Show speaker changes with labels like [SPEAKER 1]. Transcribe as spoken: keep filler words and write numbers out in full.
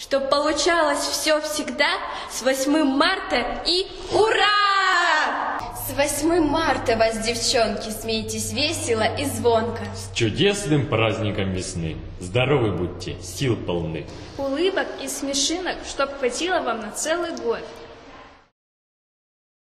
[SPEAKER 1] Чтоб получалось все всегда с восьмым марта и ура!
[SPEAKER 2] С восьмым марта вас, девчонки, смейтесь весело и звонко.
[SPEAKER 3] С чудесным праздником весны. Здоровы будьте, сил полны.
[SPEAKER 4] Улыбок и смешинок, чтоб хватило вам на целый год.